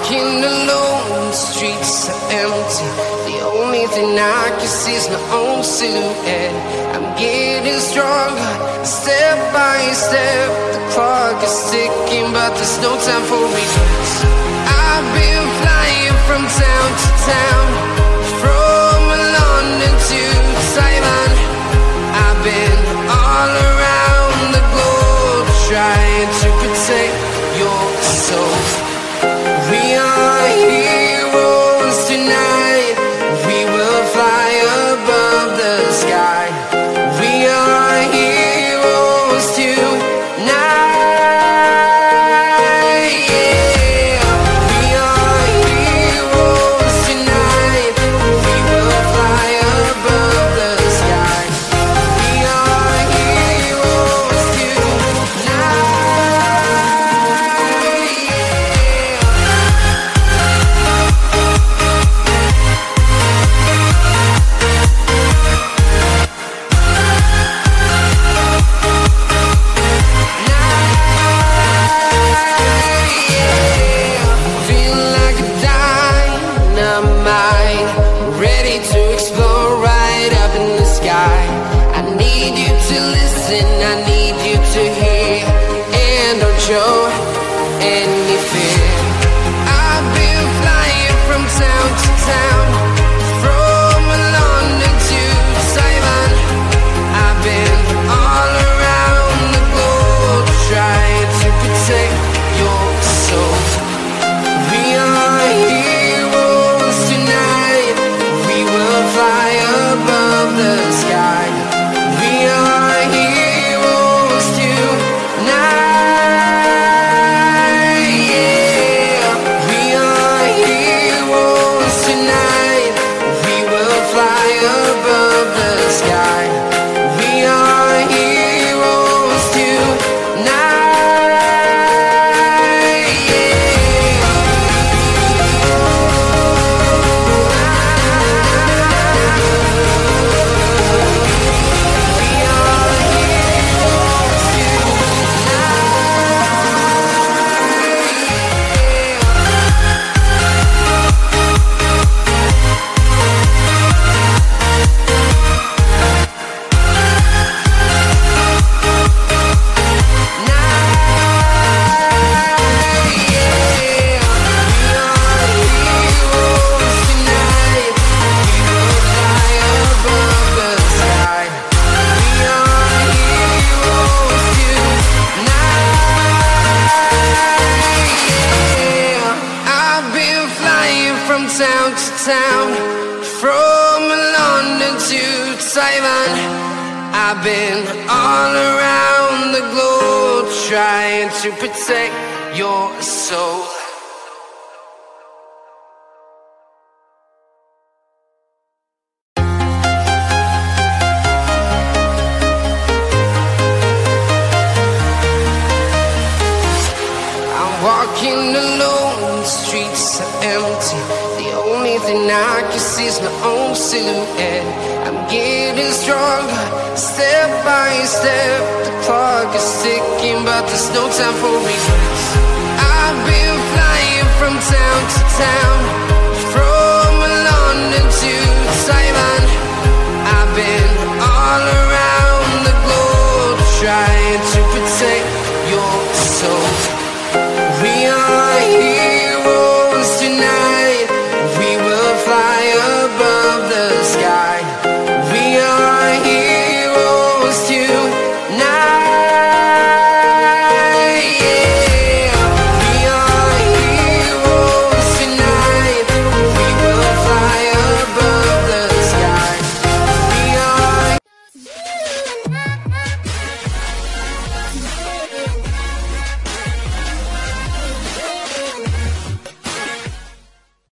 walking alone, the streets are empty. The only thing I can see is my own silhouette. I'm getting stronger, step by step. The clock is ticking, but there's no time for regrets. I've been flying from town to town, from London to Taiwan. I've been all around the globe, trying to protect your soul. We are heroes tonight. We will fly above the sky. We are heroes tonight. Yeah. We are heroes tonight. We will fly above the sky. We are heroes tonight. I need you to hear and don't show any fear. I've been flying from town to town, from London to Taiwan. I've been all around the globe, trying to protect your soul. We are heroes tonight. We will fly above the sky. We are heroes tonight. Yeah. We are heroes tonight. We will fly above the sky. We are heroes tonight. Town to town, from London to Taiwan. I've been all around the globe, trying to protect your soul. I'm walking alone, the streets are empty. The only thing I can see is my own silhouette. I'm getting stronger, step by step. The clock is ticking, but there's no time for regrets. I've been flying from town to town, from London to Taiwan. I've been all around the globe, trying to protect your soul.